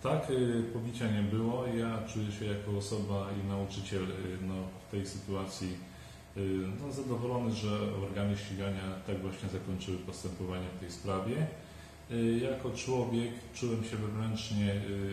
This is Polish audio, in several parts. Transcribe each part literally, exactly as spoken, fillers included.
Tak, pobicia nie było. Ja czuję się jako osoba i nauczyciel no, w tej sytuacji no, zadowolony, że organy ścigania tak właśnie zakończyły postępowanie w tej sprawie. Jako człowiek czułem się wewnętrznie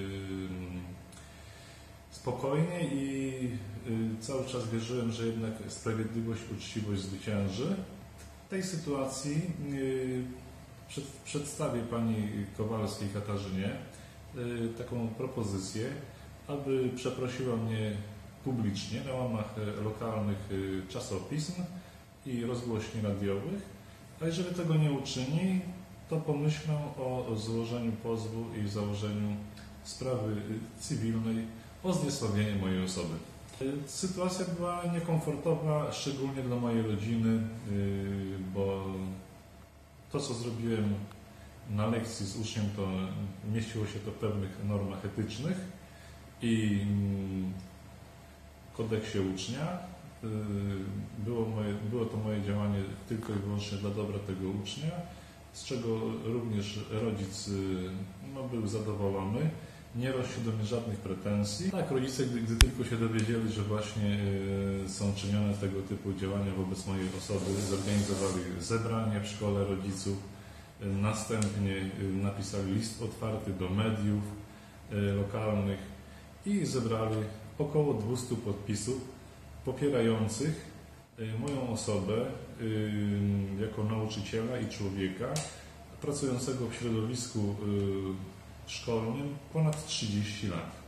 spokojnie i cały czas wierzyłem, że jednak sprawiedliwość, uczciwość zwycięży. W tej sytuacji przed, przedstawię pani Kowalskiej Katarzynie taką propozycję, aby przeprosiła mnie publicznie na łamach lokalnych czasopism i rozgłośni radiowych, a jeżeli tego nie uczyni, to pomyślę o złożeniu pozwu i założeniu sprawy cywilnej o zniesławienie mojej osoby. Sytuacja była niekomfortowa, szczególnie dla mojej rodziny, bo to, co zrobiłem na lekcji z uczniem, to mieściło się to w pewnych normach etycznych i kodeksie ucznia. Było, moje, było to moje działanie tylko i wyłącznie dla dobra tego ucznia, z czego również rodzic no, był zadowolony. Nie rośnie do mnie żadnych pretensji. Tak, rodzice, gdy, gdy tylko się dowiedzieli, że właśnie y, są czynione tego typu działania wobec mojej osoby, zorganizowali zebranie w szkole rodziców, y, następnie y, napisali list otwarty do mediów y, lokalnych i zebrali około dwieście podpisów popierających y, moją osobę y, jako nauczyciela i człowieka pracującego w środowisku y, szkolnym ponad trzydzieści lat.